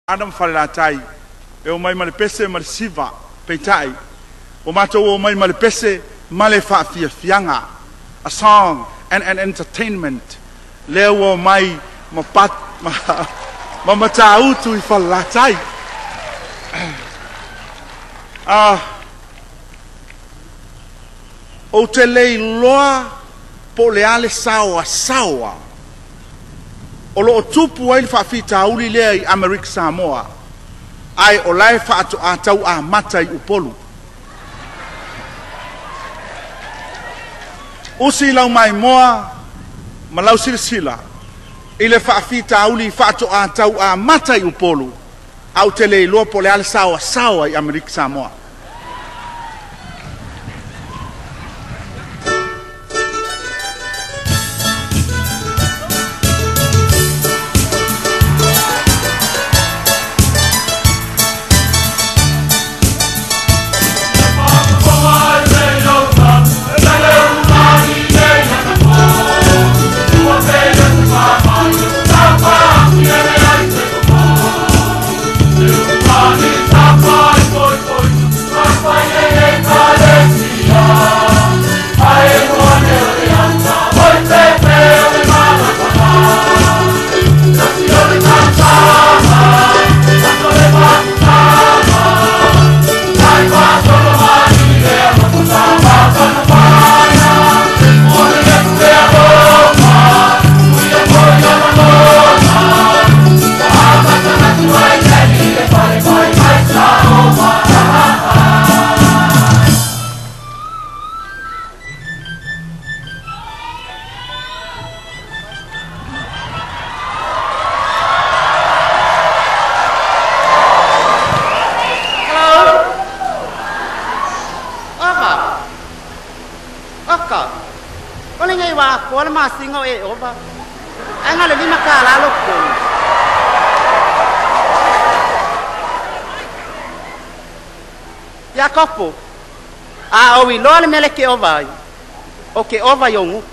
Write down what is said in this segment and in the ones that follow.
Adam falatai e o mai malipese malisiva peitai o matou o mai malipese male fianga a song and entertainment leo o mai mapat matau tu falatai o te lei loa po leale sawa o lo tupu ai fa fita uli le ai America Samoa ai o lai fa atu atau a matai upolu usi lau mai moa malau silsila ile fa fita uli fa atu atau a matai upolu au tele lo po le al sawa ai America Samoa singo e oba ai ngale lima kala loko ya kopo o wi lo le mele ke ova o ke ova yongu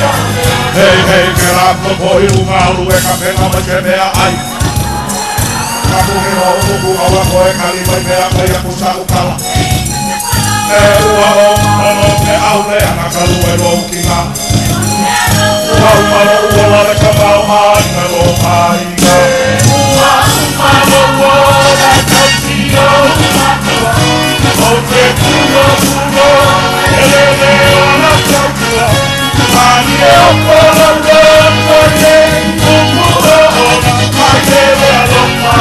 Hey, que la copo y un alu, que café no me queme ay. kuhiro uku awa koe kali mai mea mai aku sa ukala. E ua o ono te au le ana kalu e lo ukinga. Ua umalo ua wale ka mau mai me lo hainga. Ua umalo ua la kautio umatua. O te kuno kuno ele leo na kautua. Mani e o kolo loko le uku o ona mai te lea lopa.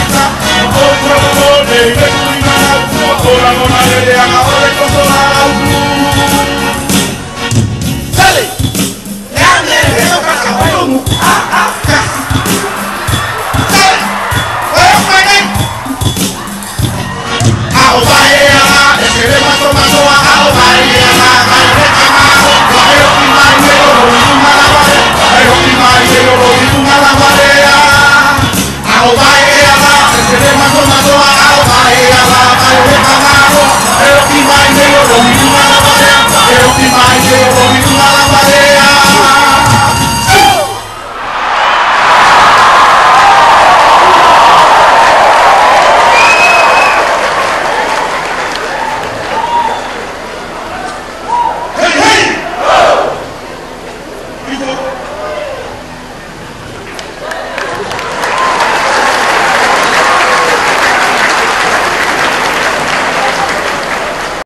Ora non avere a ore consolare